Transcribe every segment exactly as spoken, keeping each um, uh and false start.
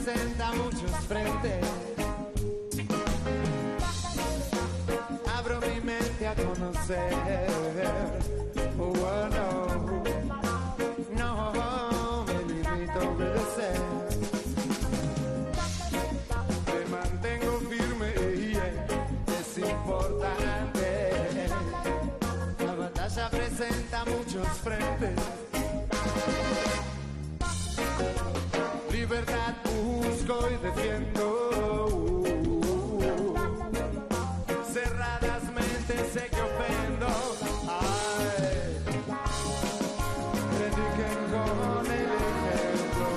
presenta muchos frentes. Abro mi mente a conocer. Oh, no, no me limito a obedecer. Me mantengo firme y es importante. La batalla presenta muchos frentes. Libertad busco y defiendo. Cerradas mentes sé que ofendo. Ay, prediquen con el ejemplo.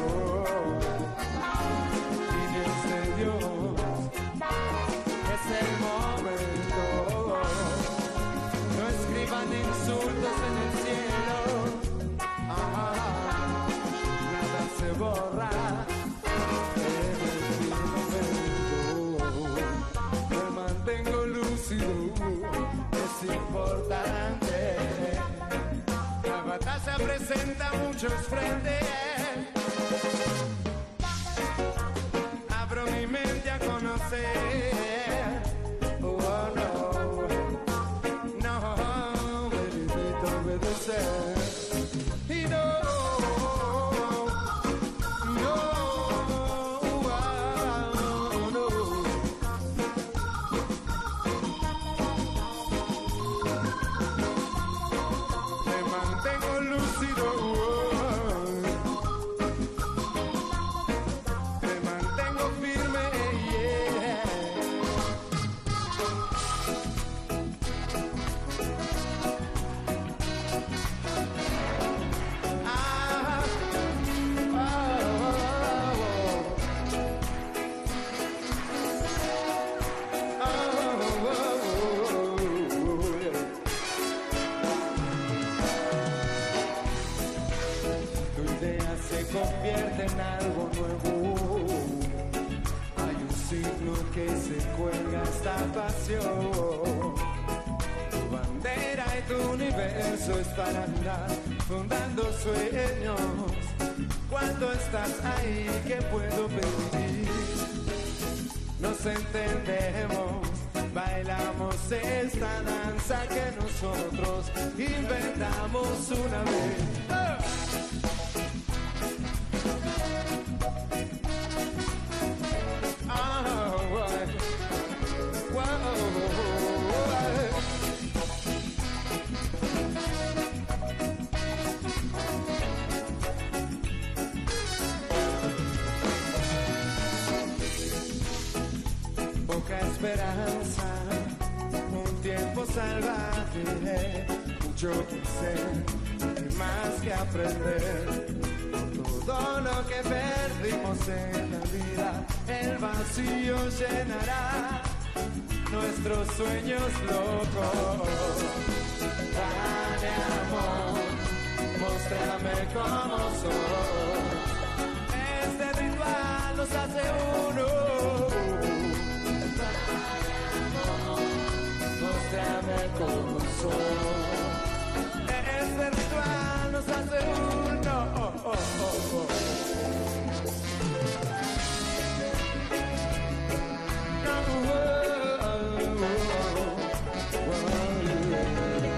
Hijos de Dios, es el momento. No escriban insultos en el cielo. Ah, nada se borra. Es importante. La batalla presenta muchos frentes. Abro mi mente a conocer. Oh, no, no me limito a obedecer. Y no. Convierte en algo nuevo. Hay un signo que se cuelga esta pasión. Tu bandera y tu universo es para andar fundando sueños. Cuando estás ahí, ¿qué puedo pedir? Nos entendemos, bailamos esta danza que nosotros inventamos una vez. ¡Oh! Poca esperanza, un tiempo salvaje, mucho que hacer y más que aprender. Todo lo que perdimos en la vida, el vacío llenará nuestros sueños locos. Dame amor, muéstrame cómo sos. Este ritual nos hace uno. Muéstrame cómo sos. Este ritual nos hace uno. Oh, oh, oh, oh. No, oh, oh, oh, oh, yeah.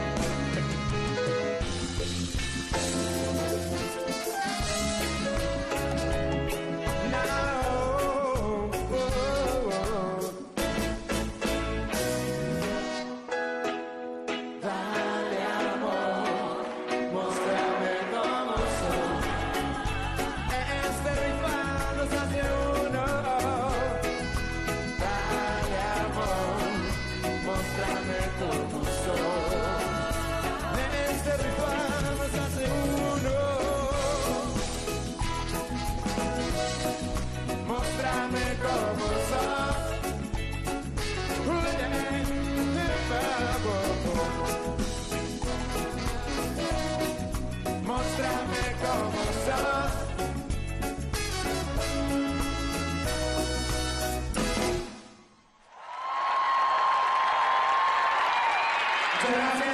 Gracias.